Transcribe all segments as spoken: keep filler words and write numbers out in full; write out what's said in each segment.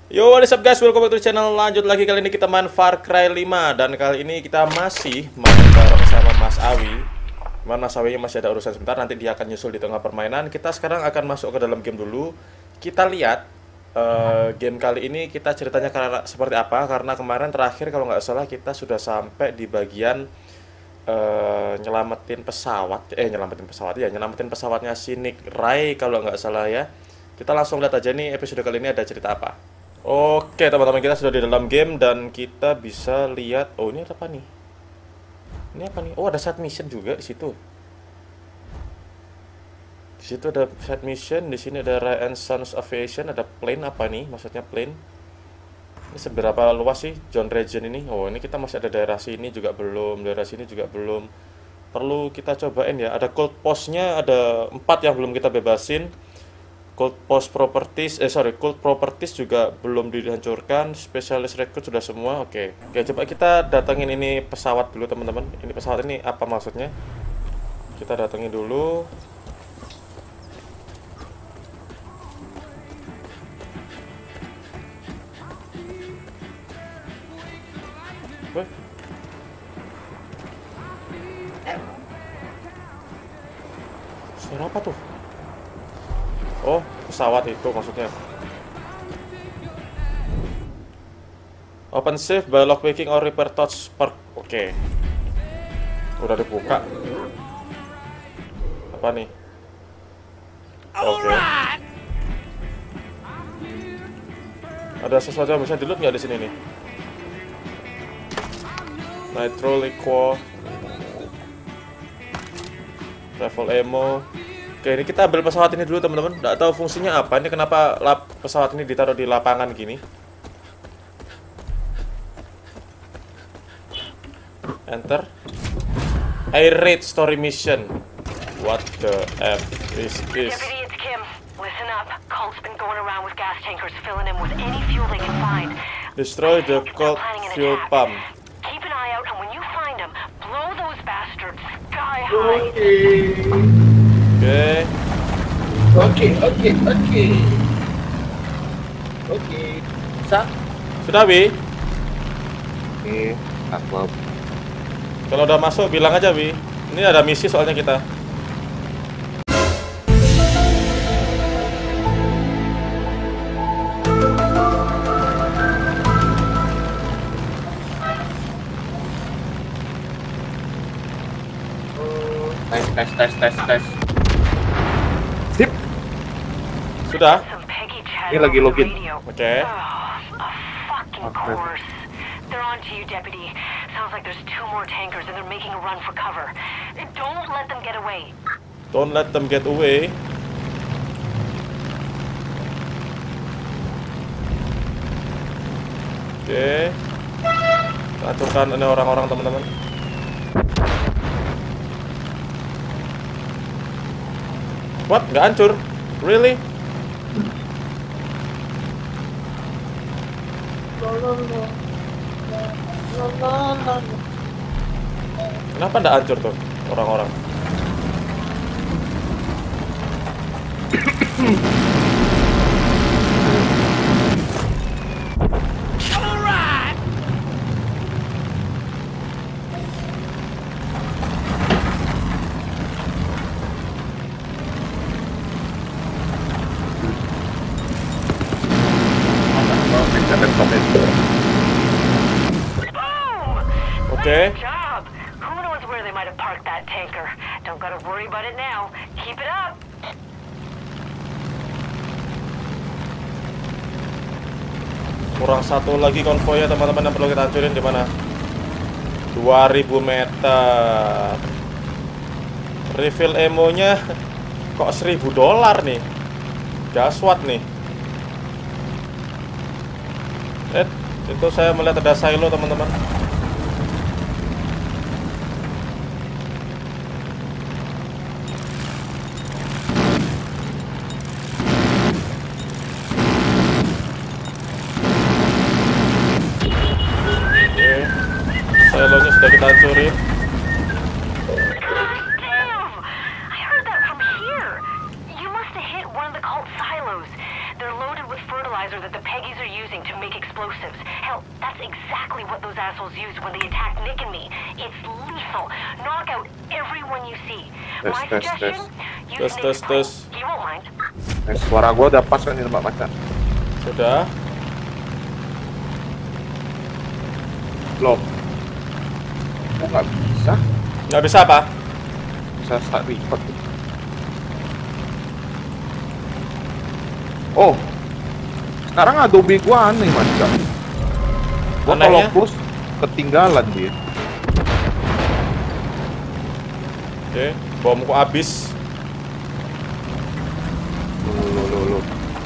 Yo, what is up guys, welcome back to channel. Lanjut lagi, kali ini kita main Far Cry lima. Dan kali ini kita masih main bareng sama Mas Awi. Cuman Mas Awi masih ada urusan sebentar, nanti dia akan nyusul di tengah permainan. Kita sekarang akan masuk ke dalam game dulu. Kita lihat uh, game kali ini kita ceritanya karena, seperti apa. Karena kemarin terakhir kalau nggak salah kita sudah sampai di bagian uh, nyelamatin pesawat. Eh nyelamatin pesawat ya, nyelamatin pesawatnya si Nick Ray kalau nggak salah ya. Kita langsung lihat aja nih episode kali ini ada cerita apa. Oke teman-teman, kita sudah di dalam game dan kita bisa lihat, oh ini apa nih? Ini apa nih? Oh ada side mission juga di situ. Di situ ada side mission, di sini ada Ray and Sons Aviation, ada plane apa nih? Maksudnya plane. Ini seberapa luas sih John Region ini? Oh ini kita masih ada daerah sini juga belum, daerah sini juga belum. Perlu kita cobain ya. Ada cold postnya, ada empat yang belum kita bebasin. Cold Post Properties, eh sorry, Cold Properties juga belum dihancurkan. Spesialis Recruit sudah semua, oke. Oke, coba kita datengin ini pesawat dulu teman-teman. Ini pesawat ini apa maksudnya? Kita datengin dulu. Wih. Suara apa tuh? Oh, pesawat itu maksudnya. Open safe by lockpicking or repair touch spark. Oke. Udah dibuka. Apa nih? Oke. Ada sesuatu yang bisa di-loot nggak di sini nih? Nitro liquor. Travel ammo. Oke, ini kita ambil pesawat ini dulu teman-teman. Nggak tahu fungsinya apa. Ini kenapa lap pesawat ini ditaruh di lapangan gini. Enter. Air raid story mission. What the F is this? Deputy, it's Kim. Listen up. Cult's been going around with gas tankers, filling them with any fuel they can find. Destroy the cult fuel pump. Keep an eye out, and when you find them, blow those bastards sky high. Oke. Oke, oke, oke. Oke. Bisa? Sudah, Wi? Oke, aku. Kalau udah masuk bilang aja, Wi. Ini ada misi soalnya kita. Tes, tes, tes, tes, tes. Sip. Sudah? Some Peggy chat Ini lagi over the login. radio. Oke. Oh, of fucking Okay. course. They're on to you, Deputy. Sounds like there's two more tankers and they're making a run for cover. Don't let them get away. Don't let them get away. Oke. Aturkan ini orang-orang teman-teman. What? Nggak hancur? Really? Kenapa nggak hancur tuh orang-orang? Oke. Nice job. Who knows where they might have parked that tanker? Don't gotta worry about it now. Keep it up. Kurang satu lagi konvoy ya teman-teman yang perlu kita hancurin di mana? dua ribu meter. Refill ammo-nya kok seribu dolar nih. Gaswat nih. Eh, itu saya melihat ada silo teman-teman. Silonya sudah kita hancurin. Damn! I heard that from here. You must have hit one of the cult silos. They're loaded with fertilizer that the Peggies are using using to make explosives. Hell, that's exactly what those assholes used when they attacked Nick and me. It's lethal. Knock out everyone you see. Tes, My tes, suggestion, tes. use Tes, tes, Nick's plane. tes. He won't mind. Eh, suara gua udah pas kan ini Mbak Macan. Sudah. Loh. Kok nggak bisa? Nggak bisa apa? Bisa start record. Oh. Sekarang Adobe gua aneh Macan. Gua kalau Anehnya? push ketinggalan dia. Oke, bomku habis. Loh, loh, loh, loh.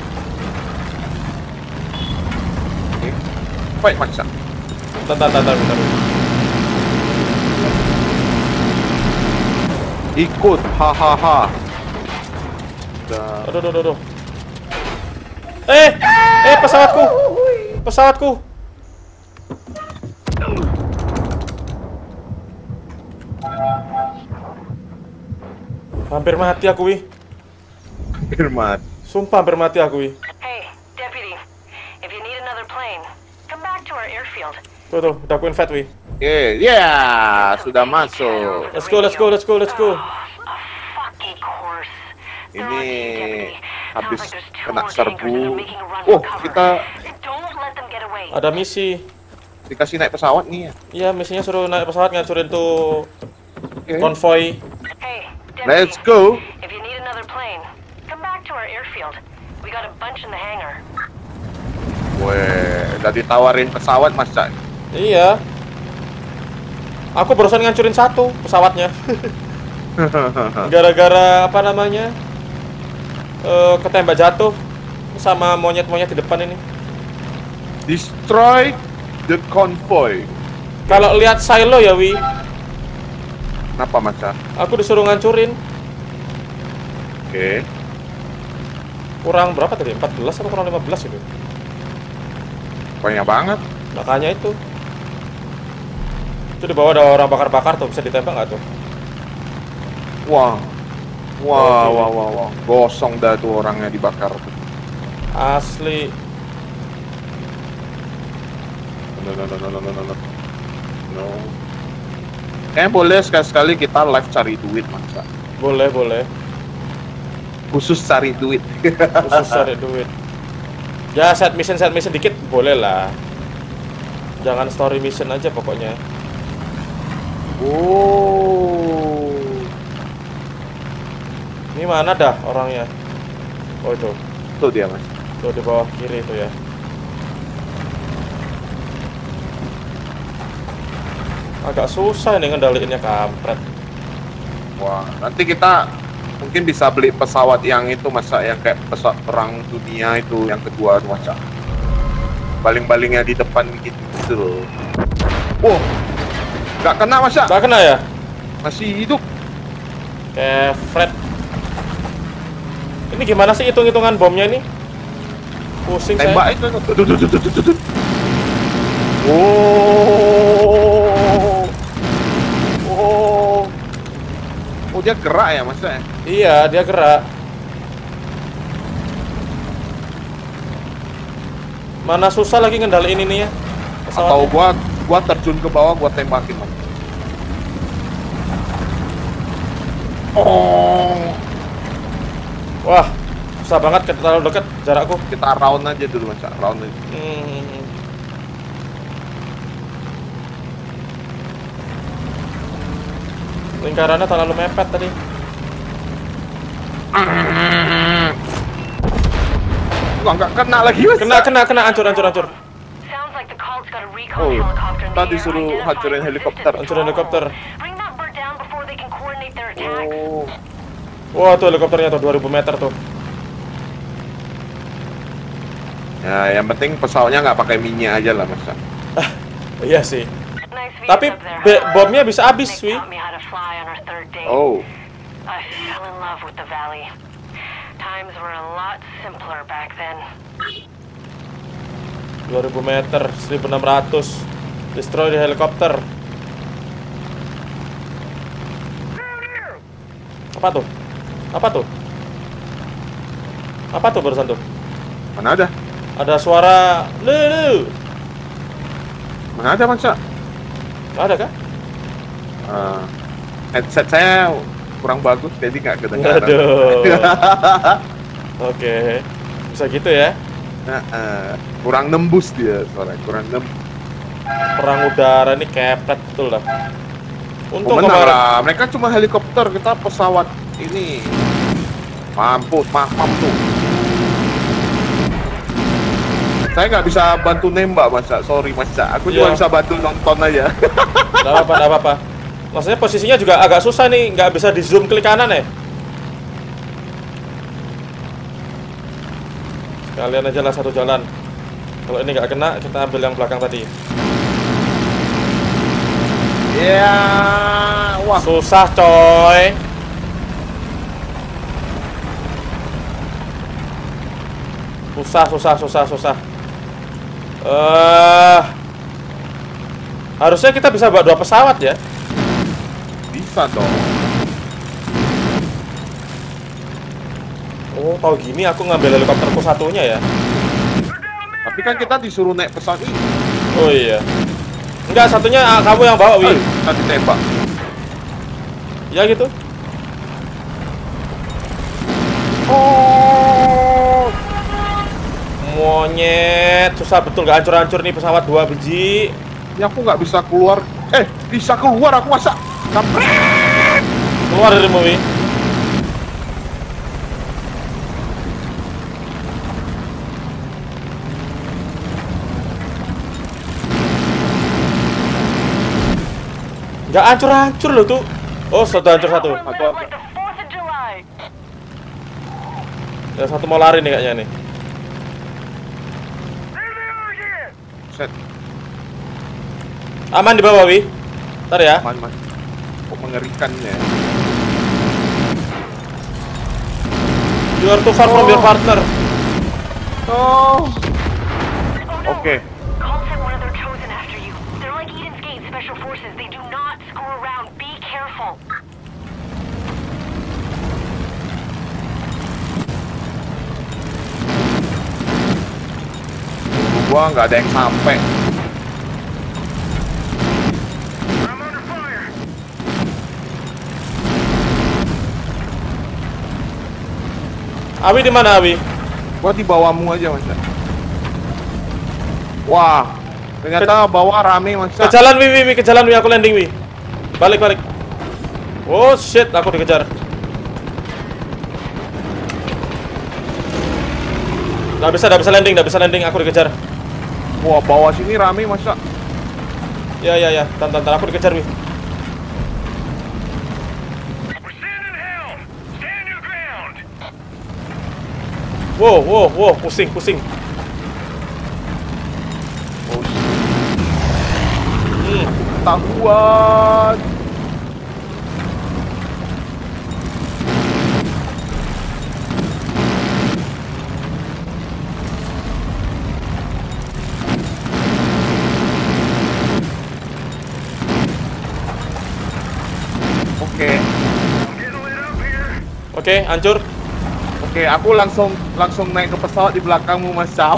Oke. Fight Macan. Bentar, bentar, bentar, bentar. Ikut, hahaha. Udah. Aduh, aduh, aduh, aduh. Eh, eh pesawatku, pesawatku. Hampir mati aku, Wi. Hampir mati. Sumpah hampir mati aku, Wi. Hey, deputy. If you need another plane, come back to our airfield. Tuh, tuh, udah aku invite, Wi. Oke, ya sudah masuk. Let's go, let's go, let's go, let's go. Oh, of fucking course. They're Ini on to you, deputy. habis Sounds like there's two kena more serbu. tankers and they're making a run Oh, for cover. kita- Don't let them get away. Ada misi. Dikasih naik pesawat nih ya. Iya, misinya suruh naik pesawat ngancurin tuh Oke. konvoy. Hey, deputy. Let's go. If you need another plane, come back to our airfield. We got a bunch in the hangar. Weh, udah ditawarin pesawat Mas Cak. Iya. Aku barusan ngancurin satu pesawatnya. Gara-gara apa namanya? Eh, ketembak jatuh sama monyet-monyet di depan ini. Destroy the convoy. Kalau lihat silo ya, Wi. Kenapa Mas Cak? Aku disuruh ngancurin. Oke. Kurang berapa tadi? empat belas atau kurang lima belas itu? Banyak banget. Makanya itu. Itu di bawah ada orang bakar-bakar tuh, bisa ditembak nggak tuh? Wah. Wah, Oke. wah, wah, wah. Gosong dah tuh orangnya dibakar tuh. Asli. No, no, no, no, no, no, no, no. No. Kayaknya boleh sekali-sekali kita live cari duit Mas Cak. Boleh, boleh. Khusus cari duit. Khusus cari duit. Ya, set mission, set mission dikit boleh lah. Jangan story mission aja pokoknya. Oh. Ini mana dah orangnya? Oh itu, Tuh dia Mas. tuh di bawah kiri itu ya. Agak susah nih ngendaliinnya, kampret. Wah, nanti kita mungkin bisa beli pesawat yang itu masa yang kayak pesawat perang dunia itu yang kedua masa. Baling-balingnya di depan gitu, gitu loh. Wow, nggak kena masa? Gak kena ya? Masih hidup. Kayak Fred. Ini gimana sih hitung-hitungan bomnya ini? Pusing Tembak saya. itu. Tuh, tuh, tuh, tuh, tuh, tuh, tuh. Oh. Oh. Oh, dia gerak ya mas ya? Iya, dia gerak. Mana susah lagi ngendaliin ini ya? Atau Pesawatnya. gua gua terjun ke bawah, gua tembakin mas. Oh. Wah, susah banget, terlalu dekat jarakku. Kita round aja dulu mas, round aja. Hmm. Lingkarannya terlalu mepet tadi. Gua nggak kena lagi mas. Kena, kena, kena, hancur, hancur, hancur. Sounds like the cult's got a recon Oh, helicopter in the tadi air suruh identifying hancurin resistance helikopter. Hancurin helikopter. Bring that bird down before they can coordinate their attack. Oh. Wah, tuh helikopternya tuh dua ribu meter tuh. Ya, yang penting pesawatnya nggak pakai minyak aja lah mas. Iya sih. Nice views Tapi up there, be- huh? bomnya bisa habis, Nick Wi. taught me how to fly on our third date. Oh. I fell in love with the valley. Times were a lot simpler back then. dua ribu meter, seribu enam ratus. Destroy di helikopter. Apa tuh? Apa tuh? Apa tuh barusan tuh? Mana ada? Ada suara lu, lu. Mana ada masa? Nggak ada kah? Uh, headset saya kurang bagus jadi nggak kedengaran. Aduh. Oke, bisa gitu ya? Nah, uh, kurang nembus dia suara, kurang nembus. Perang udara ini kepret betul lah. Untung Benar kemarin. lah, mereka cuma helikopter, kita pesawat ini. Mampus, mampam tuh. Saya nggak bisa bantu nembak, Masa. Sorry, Masa. Aku cuma Iya. bisa bantu nonton aja. Nggak apa-apa, nggak apa-apa. Maksudnya posisinya juga agak susah nih, nggak bisa di zoom klik kanan ya. Sekalian aja lah satu jalan. Kalau ini nggak kena, kita ambil yang belakang tadi. Ya, wah. Susah coy. Susah, susah, susah, susah. Eh, harusnya kita bisa bawa dua pesawat ya. Bisa dong. Oh, tahu gini aku ngambil helikopterku satunya ya. Tapi kan kita disuruh naik pesawat ini. Oh iya. Enggak, satunya ah, kamu yang bawa, Wi. Kita ditembak. Ya gitu. Oh. Monyet, susah betul, gak hancur-hancur nih pesawat dua biji. Ini aku nggak bisa keluar. Eh, bisa keluar aku masa. Kampret. Keluar dari movie. Gak hancur-hancur loh tuh. Oh, satu hancur satu. That was like the fourth of July. Ya, satu mau lari nih kayaknya nih. Set, Aman di bawah, Wi. Ntar ya. man, man. Kok mengerikan ya. You are too far from your partner. Oh. Oh no. Oke. Call sent one of their chosen after you. They're like Eden's Gate special forces. They do not screw around. Be careful. Gua nggak ada yang sampai. Awi di mana, Awi? Gua di bawahmu aja, Mas. Wah, ternyata bawah rame, Mas. Ke jalan, Wi, Wi, Wi, ke jalan, Wi, aku landing, Wi. Balik, balik. Oh shit, aku dikejar. Nggak bisa, nggak bisa landing, nggak bisa landing, aku dikejar. Wah, bawah sini rame, Mas. Ya, ya, ya, tan, tan, tan, aku dikejar, Wi. Wow, wow, wow, pusing, pusing. Oh, Hmm. tahuan. Oke, Oke, hancur. oke, aku langsung langsung naik ke pesawat di belakangmu, Mas. Wah.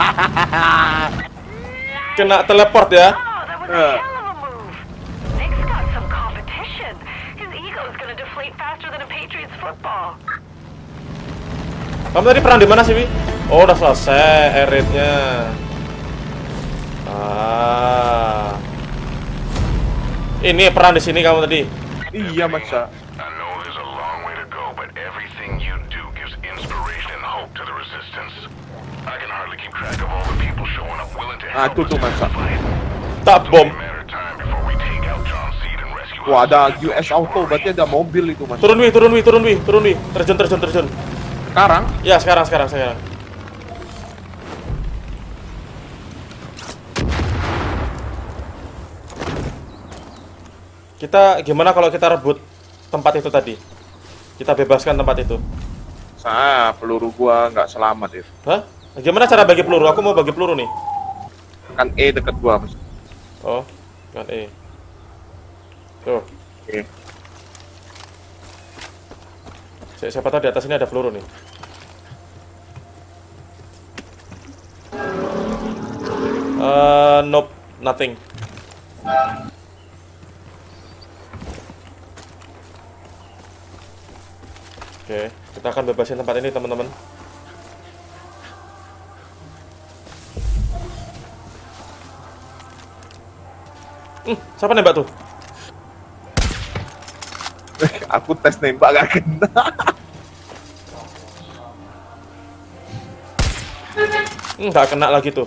Kena teleport ya. Oh, that was a Uh. hell of a move. Nick's got some competition. His ego's gonna deflate faster than a Patriots football. Kamu tadi perang di mana sih, Wi? Oh, udah selesai air raid-nya. Ah. Ini perang di sini kamu tadi. Iya, Mas. I know there's a long way to go, but everything you do gives inspiration and hope to the resistance. I can hardly keep track of all the people showing up willing to Ah, help tuh us tuh, in Mas. this fight. Tak It's bom. only a matter of time before we take out John Seed and rescue Wah, us. ada U S Auto, berarti ada mobil itu, Mas. Turun, Wi, turun, Wi, turun, Wi, turun, Wi. Terjun, terjun, terjun. Sekarang? Ya, sekarang, sekarang, sekarang. Kita gimana kalau kita rebut tempat itu tadi? Kita bebaskan tempat itu. Saya peluru gua nggak selamat itu. Hah? Gimana cara bagi peluru? Aku mau bagi peluru nih. Kan E deket gua, Mas. Oh, kan E. Tuh. Oke. Si- Siapa tahu di atas ini ada peluru nih. Uh, nope, nothing. Oke, kita akan bebasin tempat ini, teman-teman. Hmm, siapa nembak tuh? Aku tes nembak gak kena. Hmm, gak kena lagi tuh.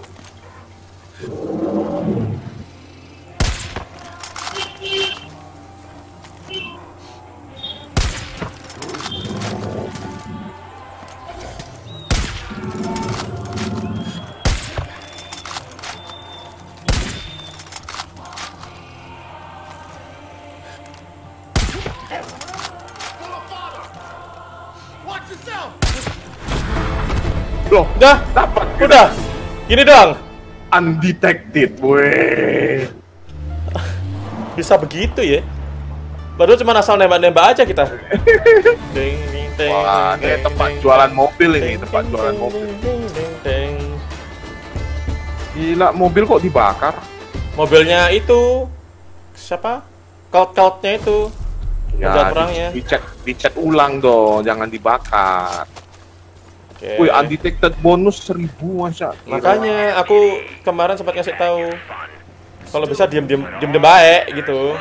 Loh, Udah, dapat. udah. Gini dong. Undetected, weh. Bisa begitu ya? Baru cuma asal nembak-nembak aja kita. Ding, ding, ding, Wah, ini ding, tempat ding, jualan mobil ini, ding, tempat ding, jualan ding, mobil. ding, ding, ding. Gila, mobil kok dibakar? Mobilnya itu siapa? Cult-cultnya itu. Mobil Ya, perangnya. di, dicek, dicek ulang dong, jangan dibakar. Oke. Wih, undetected bonus seribu, masa. Gila. Makanya aku kemarin sempat ngasih tahu kalau bisa diem-diem diem-diem baik gitu.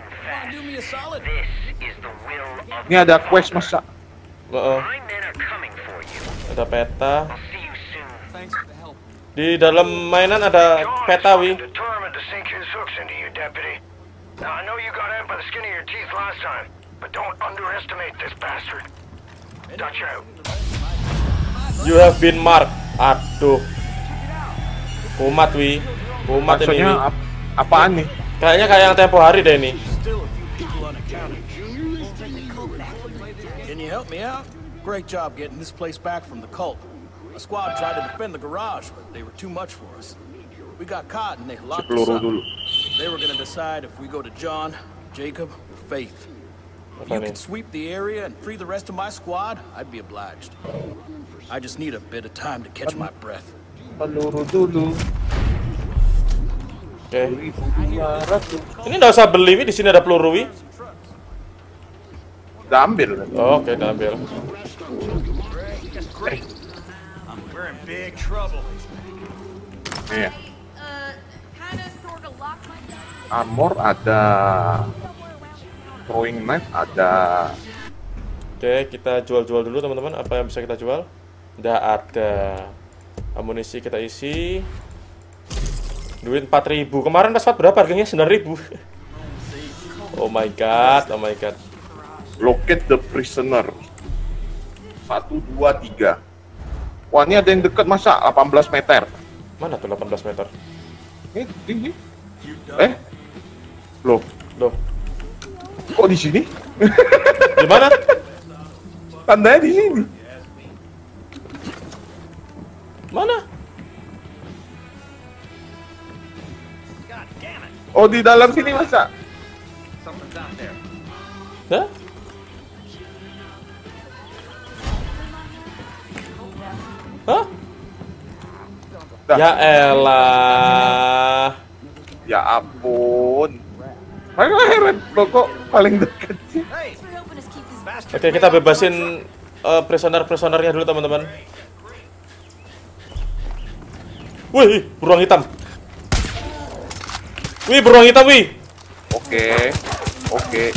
Ini ada quest, masa. Heeh. My men are coming for you. Ada peta. See you soon. Di dalam mainan ada peta, wi. Determined to sink his hooks into you, deputy. Now I know you got out by the skin of your teeth last time, but don't underestimate this bastard. Dutch out. You have been marked. Aduh. Kumat, wi. Kumat ini, wi. Maksudnya ap apaan nih? Kayaknya kayak yang tempo hari deh ini. Can you help me out? Great job getting this place back from the cult. A squad tried to defend the garage, but they were too much for us. We got caught and they locked us Peluru up. dulu. They were gonna decide if we go to John, Jacob, or Faith. If Apa you nih? could sweep the area and free the rest of my squad, I'd be obliged. I just need a bit of time to catch my breath. Peluru dulu. Oke. Ini nggak usah beli, wi. Di sini ada peluru, wi. Udah ambil. Oh, oke, udah ambil. We're in big trouble. Iya. Uh, kinda sorta locked myself. Armor ada. Throwing knife ada. Oke, kita jual-jual dulu, teman-teman. Apa yang bisa kita jual? Nggak ada. Amunisi kita isi. Duit empat ribu. Kemarin pas berapa harganya? sembilan ribu. Oh my god, oh my god. Locate the prisoner. Satu, dua, tiga. Wah, ini ada yang deket, masa? delapan belas meter. Mana tuh delapan belas meter? Ini, ini. Eh? Loh, Loh, kok di sini? di mana? Tandanya di sini. Mana? Oh, di dalam sini, masa? Hah? Hah? Dah. Ya elah. Ya ampun. Ayo, heran. Loh, kok paling deket sih? Oke, kita bebasin uh, prisoner-prisonernya dulu, teman-teman. Wih, beruang hitam. Wih, beruang hitam, wih. Oke. Oke.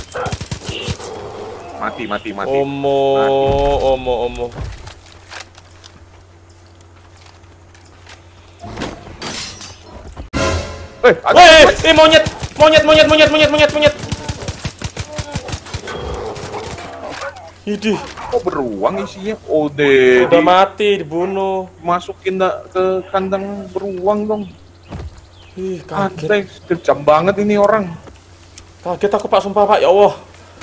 Mati, mati, mati. Omo, omo, omo. Eh, ada Wih, eh, monyet, monyet, monyet, monyet, monyet, monyet, monyet. Idih, kok beruang isinya? Oh, deh. udah mati, dibunuh. Masukin da- ke kandang beruang dong. Ih, kaget. Anjay, kejam banget ini orang. Kaget aku, Pak, sumpah, Pak. Ya Allah.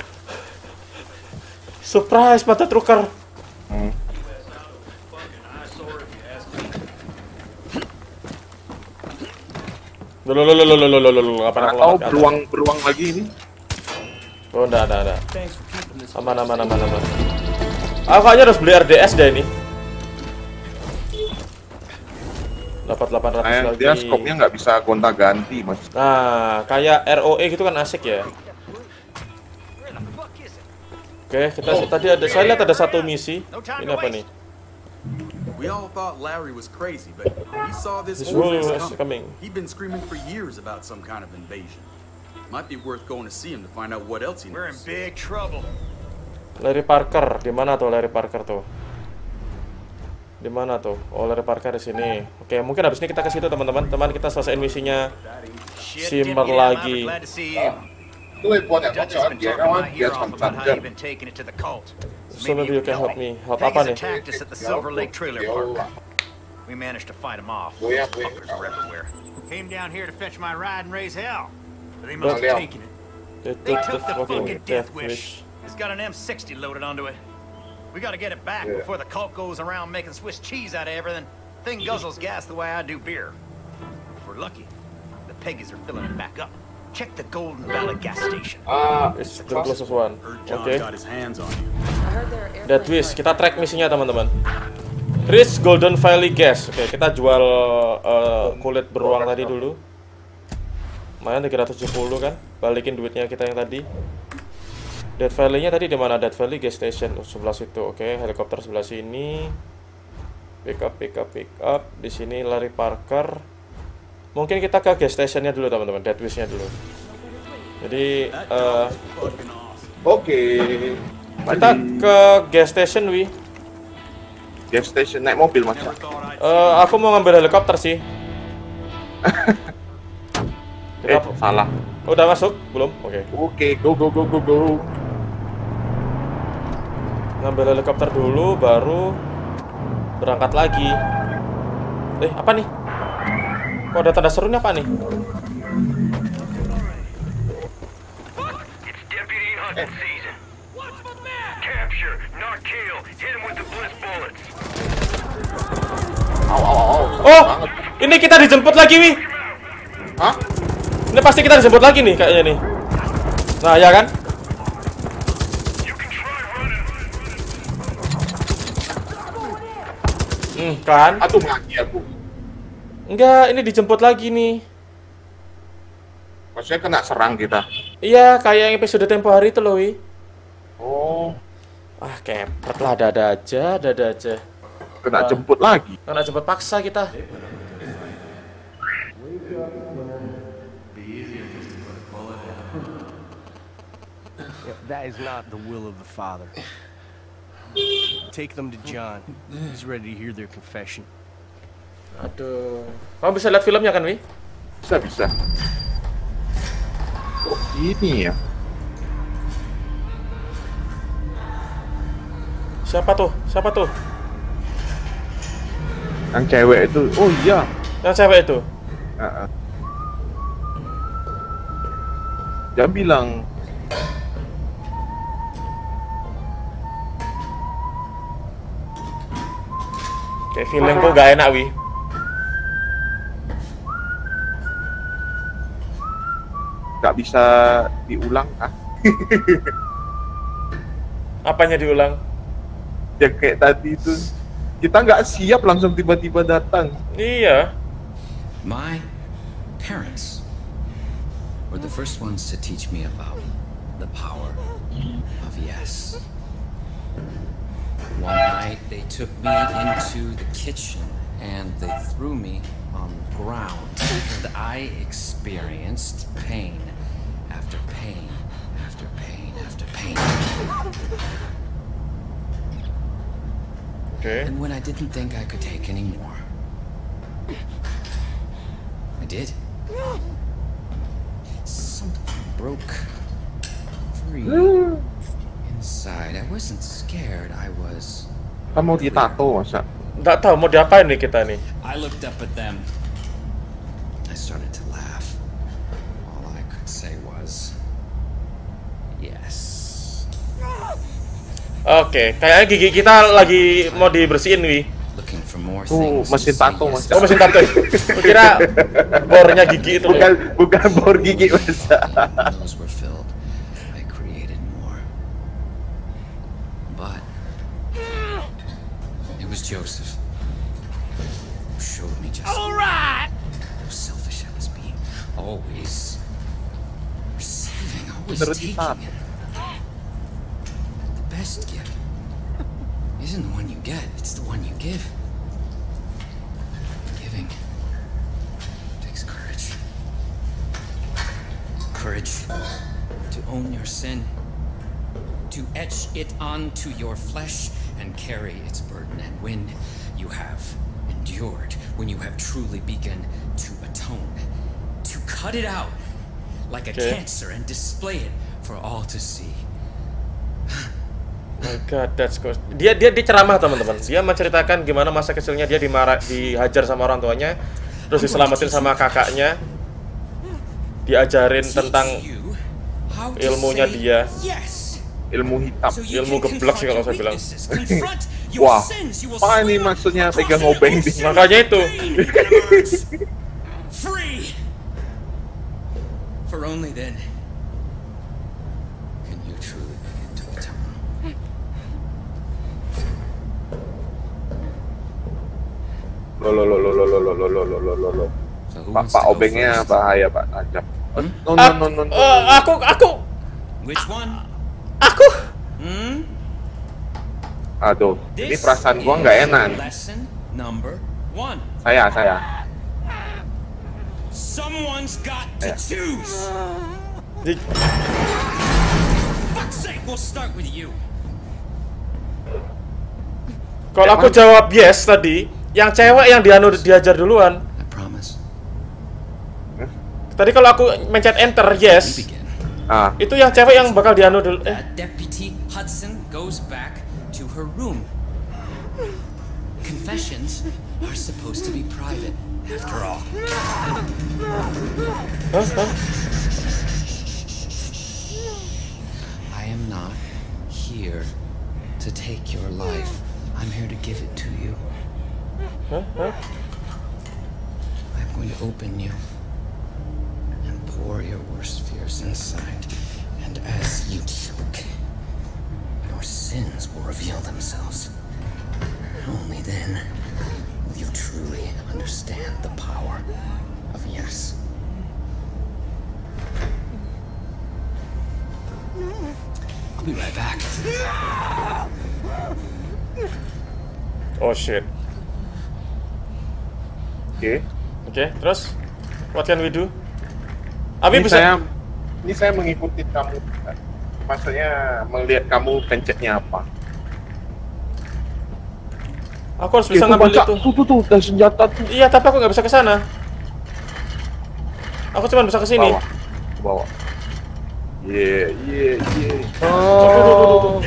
Surprise, mata trucker. Hmm. Loh, loh, loh, loh, loh, loh, loh, loh, loh. Apa Nggak aku tahu lompat ke atas? beruang beruang lagi ini. Oh, enggak, enggak, enggak. Thanks for keeping this. Aman, aman, aman, aman. Aku kayaknya harus beli R D S deh ini. Dapat delapan ratus Nah, lagi. dia skopnya nggak bisa gonta-ganti, Mas. Nah, kayak R O E gitu kan asik ya. Oke, kita tadi ada saya lihat ada satu misi. Ini apa nih? We all thought Larry was crazy, but we saw this This whole world mess is coming. coming. He'd been screaming for years about some kind of invasion. Might be worth going to see him to find out what else he We're in knows. big trouble. Larry Parker, di mana tuh Larry Parker tuh? Di mana tuh? Oh, Larry Parker di sini. Oke, mungkin habis ini kita ke situ teman-teman. Teman kita selesai misinya. Shit, Simmer Deputy, I'm lagi. glad to see you. Itu buat apa? Dutch has been Dia talking kawan my dia ear off about how you've been taking it to the cult. So maybe you can help me. Help apa nih? Peggy's attacked us at the Silver Lake Trailer Park. We managed to fight them off. Where, where? Fuckers were everywhere. Came down here to fetch my ride and raise hell. But they But- must have taken it. They They took took the fucking fucking Death Wish. It's got an M sixty loaded onto it. We gotta get it back Yeah. before the cult goes around making Swiss cheese out of everything. Thing guzzles gas the way I do beer. If we're lucky, the Peggies are filling it back up. Check the Golden Valley gas station. Ah, It's the closest one. Heard John Oke. got his hands on you. Death Wish, kita track misinya teman-teman. Reach Golden Valley Gas. Oke, kita jual uh, kulit beruang tadi dulu. Lumayan tiga ratus tujuh puluh kan. Balikin duitnya kita yang tadi. Death Valley-nya tadi di mana? Death Valley Gas Station oh, sebelah situ. Oke, helikopter sebelah sini. Pick up, pick up, pick up. Di sini Larry Parker. Mungkin kita ke gas station-nya dulu teman-teman. Death Wish-nya dulu. Jadi uh, Fucking awesome. oke. kita ke gas station, Wi. Gas station naik mobil, Mas. Never thought I'd Eh, aku mau ngambil helikopter sih. Eh, Kita- salah. Udah masuk? Belum? Oke. Oke, go go go go go. Ngambil helikopter dulu, baru berangkat lagi. Eh, apa nih? Kok ada tanda serunya apa nih? It's Deputy Hunting season. Capture, not kill. Hit him with the bliss bullets. Au au au. Oh, ini kita dijemput lagi, Wi. Hah? Ini pasti kita dijemput lagi nih kayaknya nih. Nah, ya kan? You can try running. Hmm, kan? Aduh, mati aku. Enggak, ini dijemput lagi nih. Maksudnya kena serang kita. Iya, kayak yang episode tempo hari itu loh, Wi. Oh, Ah, kepret lah, dada aja, dada aja. kena jemput lagi. Karena jemput paksa kita. That is not the will of the Father. Take them to John. He's ready to hear their confession. Aduh. Kamu bisa lihat filmnya kan, Wi? Bisa bisa. Oh, ini ya. Siapa tuh? Siapa tuh? Yang cewek itu. Oh iya. Yang cewek itu? Heeh. Dia bilang Kayak feelingku gak enak, Wi. nggak bisa diulang ah. Apanya diulang? Ya kayak tadi itu. Kita nggak siap langsung tiba-tiba datang. Iya. My parents were the first ones to teach me about the power of yes. One night they took me into the kitchen and they threw me on the ground and I experienced pain after pain after pain after pain. Okay. And when I didn't think I could take any more, I did. Something broke free inside. I wasn't scared. I was. Kamu mau ditato masa? Nggak tahu mau diapain nih kita nih. I looked up at them. I started to laugh. All I could say was, yes. Oke, kayaknya gigi kita lagi mau dibersihin, Wi. Looking for more Tuh things. mesin to say tato yes mas. Oh, mesin tato. Gua kira bornya gigi itu. Bukan bukan bor gigi masa. When those were filled, I created more. But it was Joseph who showed me just how selfish I was being. Always receiving, always taking. The best gift isn't the one you get, it's the one you give. Giving takes courage. Courage to own your sin, to etch it onto your flesh and carry its burden. And when you have endured, when you have truly begun to atone, to cut it out like a Okay. cancer and display it for all to see. My God, that's cool. Dia dia diceramah teman-teman. Dia menceritakan gimana masa kecilnya dia dimarah, dihajar sama orang tuanya, terus diselamatin sama kakaknya, diajarin tentang ilmunya dia. Ilmu hitam. Ilmu geblek sih kalau saya bilang. Wah, apa ini maksudnya pegang obeng di? Makanya itu. Free. For only then can you truly begin to atone. Lo lo lo lo lo lo lo lo lo lo lo lo. Pak, Pak, obengnya bahaya, Pak, tajam. No no no no. no. Uh, aku aku Which one? aku. Hmm? Aduh, ini perasaan gua nggak enak. Lesson number one. Saya, saya. Someone's got to choose. Di- Fuck's sake, we'll start with you. Kalau aku jawab yes tadi, yang cewek yang dianu diajar duluan. I promise. Tadi kalau aku mencet enter yes, Ah, itu yang cewek yang bakal dianu dulu. Eh, Uh, Deputy Hudson goes back to her room. Confessions are supposed to be private, after all. hah, hah? I am not here to take your life. I'm here to give it to you. Hah, hah? I'm going to open you and pour your worst fears inside. And as you choke, your sins will reveal themselves. Only then will you truly understand the power of yes. I'll be right back. Oh shit. oke. Oke, terus what can we do? Abi Ini bisa. saya, ini saya mengikuti kamu. Maksudnya melihat kamu pencetnya apa? Aku harus bisa Itu ngambil baca, itu. Tuh tuh tuh, udah senjata tuh. Iya, tapi aku nggak bisa ke sana. Aku cuma bisa ke sini. Bawa, bawa. Yeah, yeah, yeah. Oh.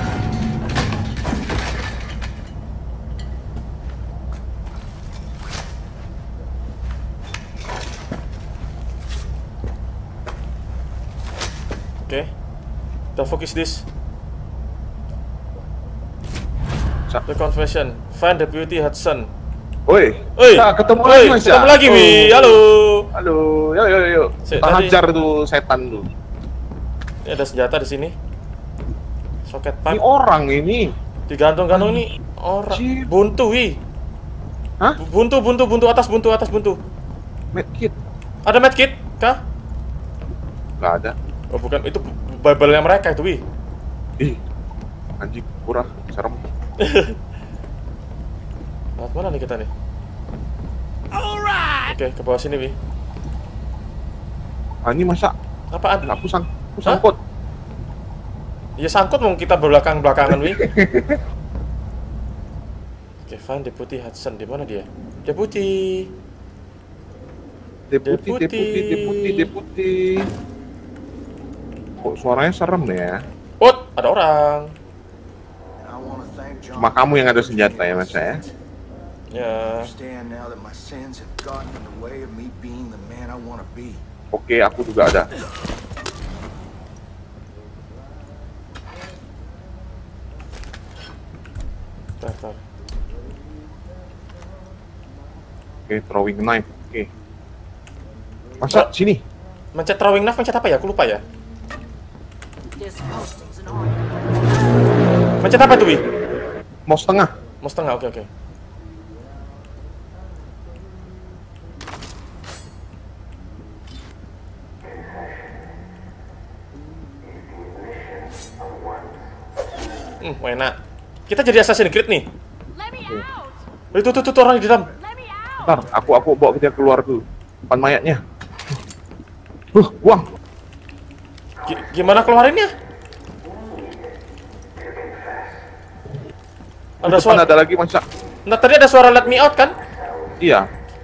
Oke. The fuck is this? Sa- The confession. Find Deputy Hudson. Oi, Oi, nah, ketemu oi, lagi Mas ya? ketemu lagi, Wi. Oh. Halo. Halo, yuk yuk yuk. Sik, Kita tadi- hajar tuh setan tuh. Ini ada senjata di sini. Soket Ini pipe. orang ini. Digantung-gantung nih orang. Anjir. Buntu, Wi. Hah? Buntu, buntu, buntu atas, buntu atas, buntu. Medkit? Ada medkit kah? Gak ada. Oh bukan, itu Bible-nya mereka itu, Wi. Ih, anjing, kurang, serem. Lewat mana nih kita nih? Oke, ke bawah sini, Wi. Ah, ini masa Apaan? aku sang, aku sangkut. Ya sangkut mau kita belakang-belakangan, Wi. Oke, find Deputy Hudson. Di mana dia? Deputy. Deputi, Deputi. deputi, deputi, deputi. Kok suaranya serem ya? Oh, ada orang. Cuma kamu yang ada senjata ya, Mas ya? Ya. Understand now that my sins have gotten in the way of me being the man I want to be. Oke, aku juga ada. Tar, tar. Oke, throwing knife. Oke. Masa Oh. sini? Mencet throwing knife, mencet apa ya? Aku lupa ya. Mencet apa tuh, Wi? Mouse tengah. Mouse tengah, oke oke. Hmm, enak. Kita jadi Assassin's Creed nih. Itu tuh, tuh, tuh orang di dalam. Bentar, aku aku bawa dia keluar dulu. Depan mayatnya. Huh, buang. G gimana keluarinnya? Ada suara. Ada lagi masa. Nah, tadi ada suara let me out kan? Iya.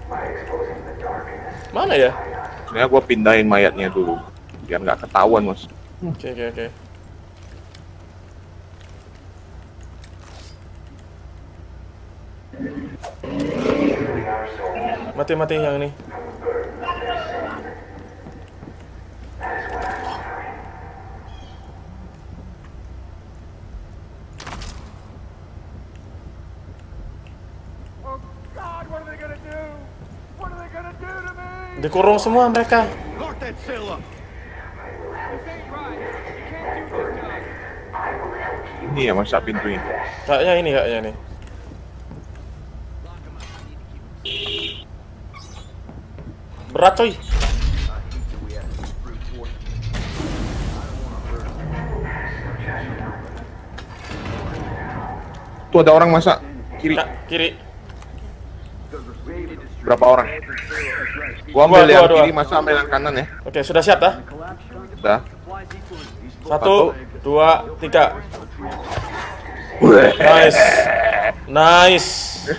Mana ya? Sebenarnya gua pindahin mayatnya dulu biar nggak ketahuan, Mas. Oke, oke, oke. Mati-mati yang ini. Dikurung semua mereka. Ini ya masa pintunya. Kayaknya ini, kayaknya nih. Berat coy. Tuh ada orang masa kiri. Kak, kiri. Berapa orang? Gua ambil Dua, yang dua, dua. kiri, masa ambil yang kanan ya. Oke, sudah siap dah? Udah. Satu, dua, tiga. Nice. Nice.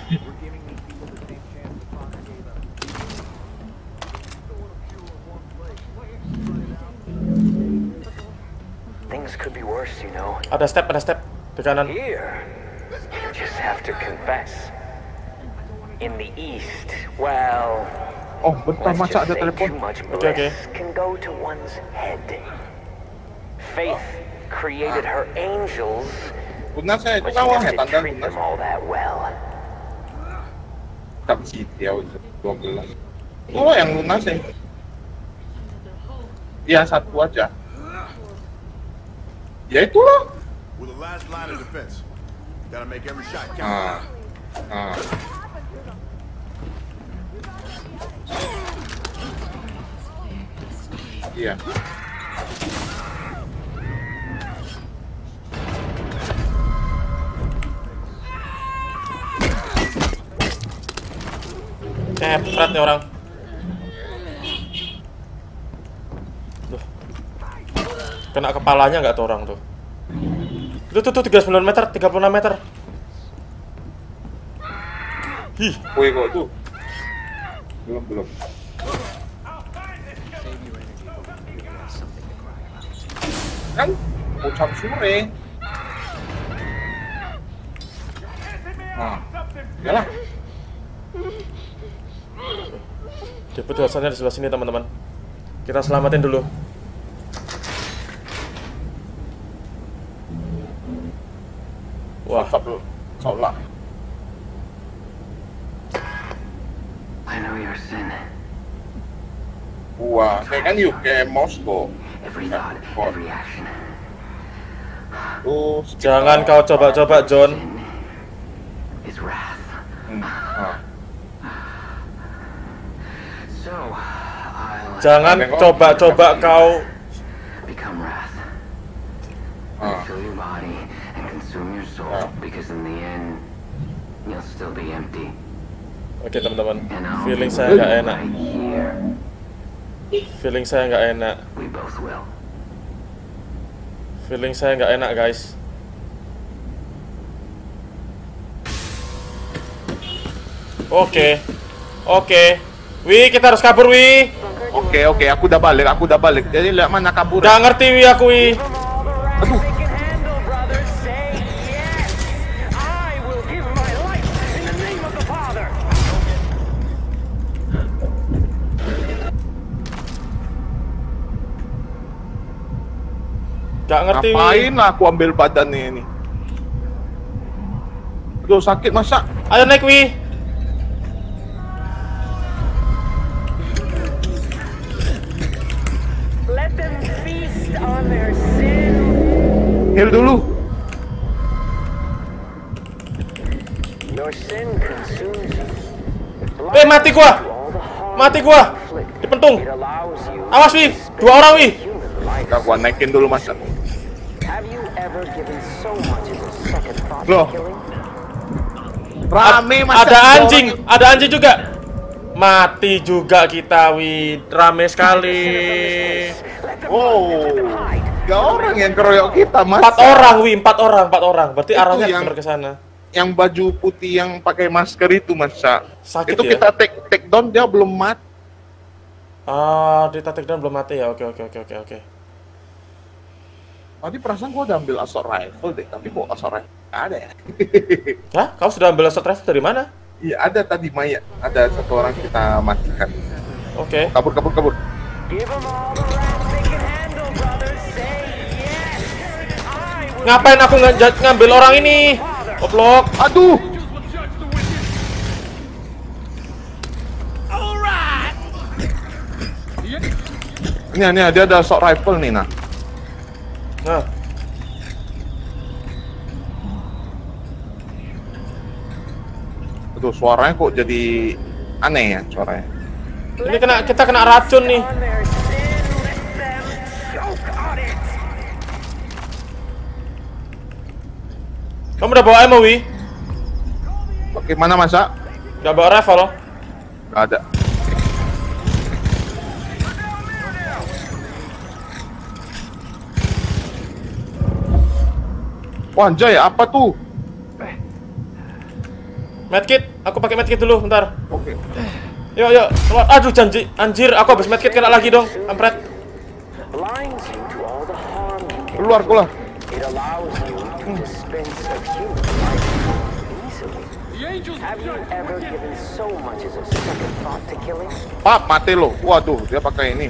Things could be worse, you know. Ada step, ada step di kanan. Here, you just have to confess. In the east, well, Oh, bentar let's masa just ada say telepon. too much Oke, oke. bliss can go to one's head. Faith created her angels, Lunas saya itu but she kawan ya, never did tanda treat lunas. them all that well. Tak sih dia dua belas. Oh, yang lunas ya. Iya, satu aja. Ya itulah. We're the last line of defense. Gotta make every shot count. Ah. Ah. Iya. Cepret nih orang. Duh. Kena kepalanya nggak tuh orang tuh? Itu tuh, tuh tiga puluh sembilan meter, tiga puluh enam meter. Ih, Kue kok tuh. Belum, belum. Kan ucap sore. Nah, yalah. Debut hasilnya di sebelah sini teman-teman. Kita selamatin dulu. Wah, Salah. I know your sin. Wah, kayak kan yuk kayak Moskow. Every thought, every action. Tuh, jangan kau coba-coba, John. Is wrath. Hmm. Ah. So, I'll Jangan coba-coba kau. become wrath. Ah. Fill your body and consume your soul, because in the end, you'll still be empty. Oke teman-teman, And I'll feeling be saya nggak enak. right here. Feeling saya nggak enak. We both will. Feeling saya nggak enak guys. Oke, oke. Wi, kita harus kabur, Wi. Oke, oke, aku udah balik, aku udah balik. Jadi lihat mana kabur. Nggak ngerti, Wi, aku, Wi. Aduh. Gak ngerti, Ngapain lah aku ambil badannya ini. Aduh, sakit masa. Ayo naik, Wi. Let them feast on their sin. Heal dulu. Your sin consumes you. Eh, mati gua. Mati gua. Dipentung. Awas, Wi. Dua orang, Wi. Enggak, gua naikin dulu masa. Have you ever given so much as a Loh. Rame mas. Ada anjing, ada anjing juga. Mati juga kita, Wi. Rame sekali. Oh. Tiga orang yang keroyok kita, Mas. Empat orang, Wi. Empat orang, empat orang. Berarti Itu arahnya yang- benar ke sana. Yang baju putih yang pakai masker itu, Mas. Sakit itu ya? kita take take down dia belum mati. Ah, di take down belum mati ya. Oke, oke, oke, oke, oke. Tadi perasaan gua udah ambil assault rifle deh, tapi kok assault rifle nggak ada ya? Hah? Kau sudah ambil assault rifle dari mana? Iya, ada tadi Maya. Ada satu orang kita matikan. Oke. Kabur, kabur, kabur. Ngapain aku nge- ngambil orang ini? Goblok. Aduh. Ini, ini dia ada assault rifle nih, nah. Nah. Aduh, suaranya kok jadi aneh ya suaranya. Ini kena kita kena racun nih. Kamu udah bawa ammo, Wi? Bagaimana, Masa? Udah bawa rifle? Gak ada. Wah, Anjay, apa tuh? Medkit, aku pakai medkit dulu, bentar. Oke. Yuk, yuk, keluar. Aduh, janji, anjir, aku habis medkit kena lagi dong, ampret. Keluar, keluar. Pak, mati lo. Waduh, dia pakai ini.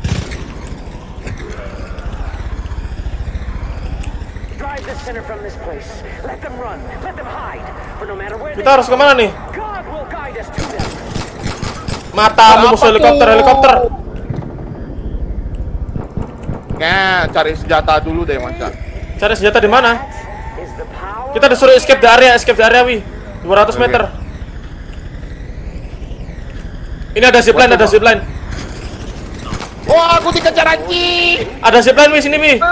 Drive the center from this place. Let them run. Let them hide. For no matter where Kita harus kemana nih? God will guide us to them. Matamu musuh helikopter, helikopter. Ya, cari senjata dulu deh, Mas. Cari senjata di mana? Kita disuruh escape dari area, escape dari area, Wi. dua ratus meter. Ini ada zipline, ada zipline. Wah, aku dikejar anjing. Ada zipline, Wi, sini, Wi.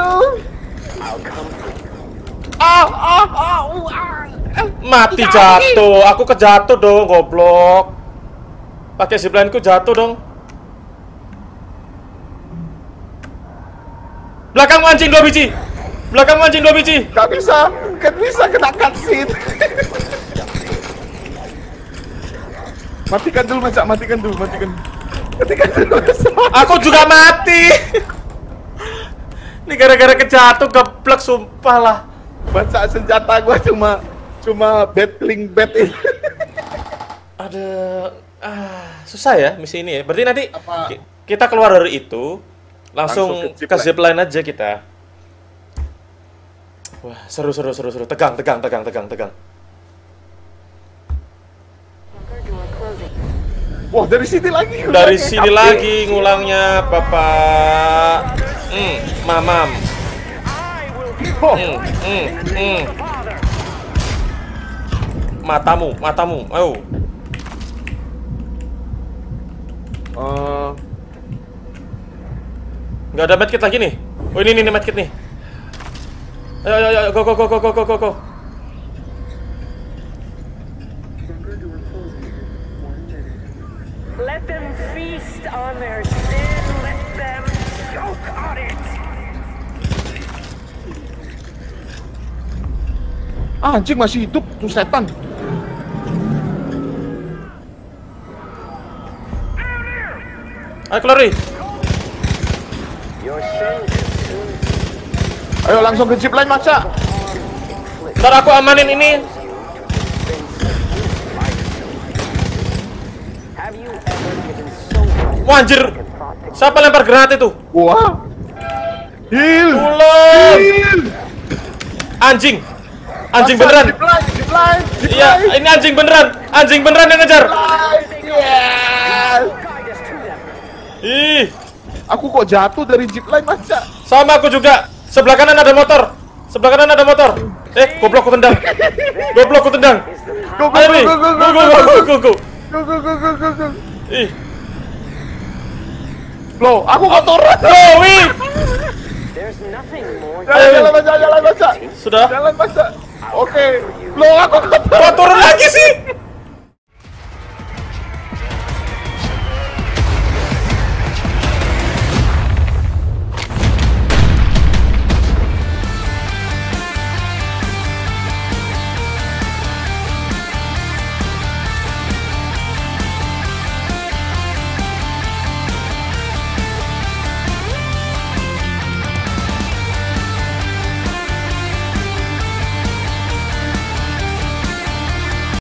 Ah, ah, ah, uh, ah. Mati jatuh, aku kejatuh dong, goblok. Pakai zipline ku jatuh dong. Belakang anjing dua biji. Belakang anjing dua biji. Gak bisa, gak bisa kena cutscene. Matikan dulu, Mas. Matikan dulu, matikan. Matikan dulu, Mas. Aku juga mati. Ini gara-gara kejatuh, geblek, sumpah lah. Baca senjata gua cuma cuma battling bat ini. Ada ah, susah ya misi ini ya. Berarti nanti Apa? ki- kita keluar dari itu langsung, Langsung ke ke zipline. zipline aja kita. Wah, seru seru seru seru. Tegang tegang tegang tegang tegang. Wah, dari sini lagi. Dari ngulangnya. sini lagi ngulangnya, Bapak. Hmm, mamam. Oh. Hmm, hmm, hmm. Matamu, matamu. Ayo. Eh, Nggak ada medkit lagi nih. Oh, ini nih, nih medkit nih. Ayo, ayo, ayo, go, go, go, go, go, go, go, go. Let them feast on their sin. Let them choke on it. ah, anjing masih hidup tuh setan. Ayo keluar nih. Your sin consumes Ayo langsung ke zipline, Maca. Ntar aku amanin ini. Have you ever given so much Wah, anjir. Siapa lempar granat itu? Wah. Heal. Ular. Heal. Anjing. Anjing Maca, beneran. Zipline, zipline, zipline. Iya, ini anjing beneran. Anjing beneran yang ngejar. Yes. Ih, Aku kok jatuh dari zipline, Maca. sama aku juga. Sebelah kanan ada motor. Sebelah kanan ada motor. Eh, goblok ku tendang. Goblok ku tendang. Go, go, Ayo, go, nih. go, go, Go, go, go, go, go, go, go. Go, go, go, go, go, go. Ih, Loh, aku kotoran. go, wih. There's nothing more Jalan, jalan, Maca, jalan, Maca. Sudah? Jalan, Maca. Oke. Lo aku Kok turun lagi sih?